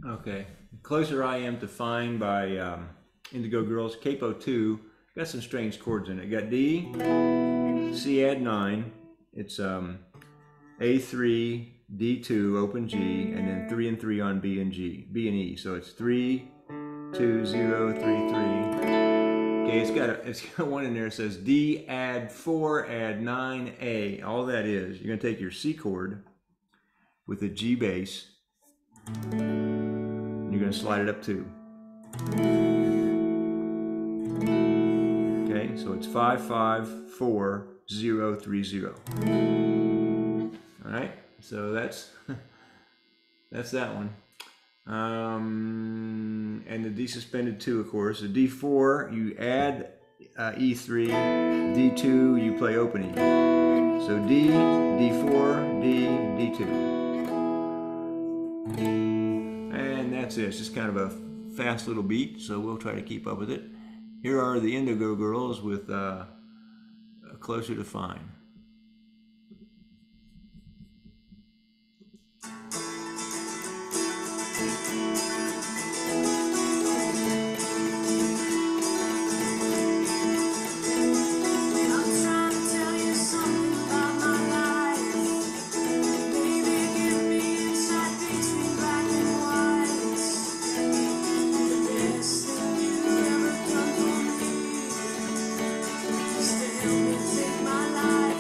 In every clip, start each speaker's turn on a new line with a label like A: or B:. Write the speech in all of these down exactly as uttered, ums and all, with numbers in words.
A: Okay, the closer I am to Fine by um, Indigo Girls. Capo two, got some strange chords in it. Got D, C add nine, it's um, A three, D two, open G, and then three and three on B and G, B and E. So it's three, two, zero, three, three. Okay, it's got a, it's got one in there that says D add four, add nine, A. All that is, you're gonna take your C chord with a G bass, and you're gonna slide it up two. Okay, so it's five, five, four, zero, three, zero. All right, so that's that's that one. Um, and the D suspended two, of course. The D four, you add uh, E three. D two, you play open E. So D, D four, D, D two. And that's it. It's just kind of a fast little beat, so we'll try to keep up with it. Here are the Indigo Girls with uh, Closer to Fine.
B: Take my life.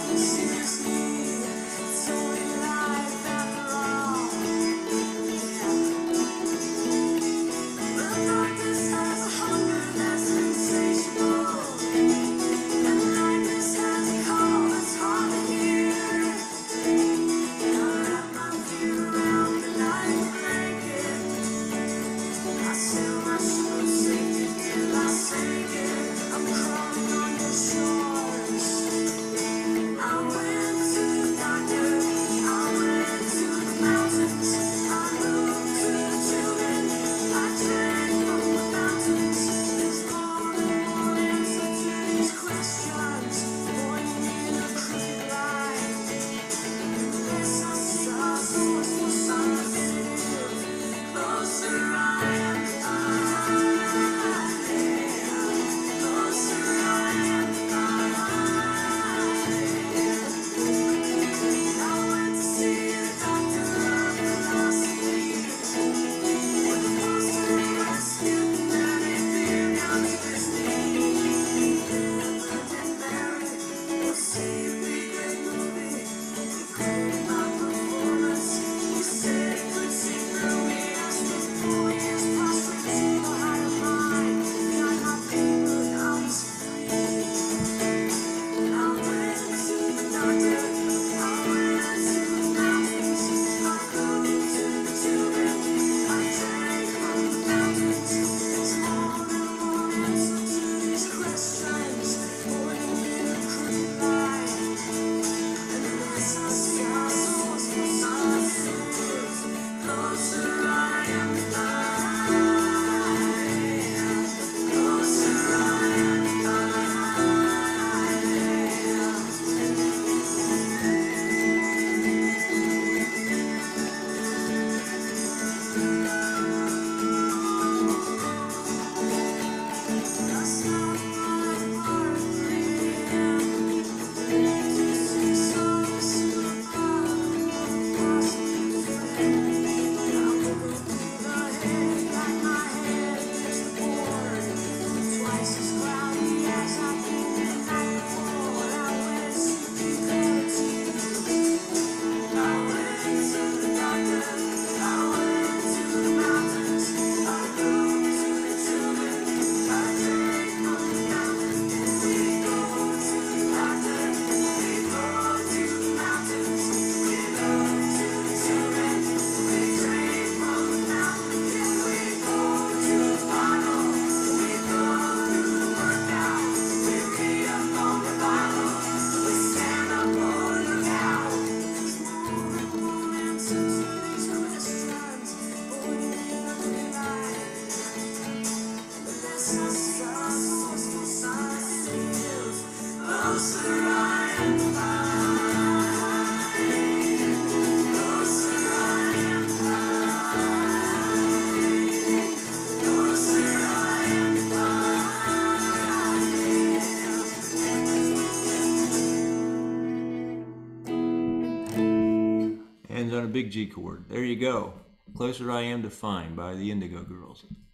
A: on a big G chord. There you go. Closer I Am to Fine by the Indigo Girls.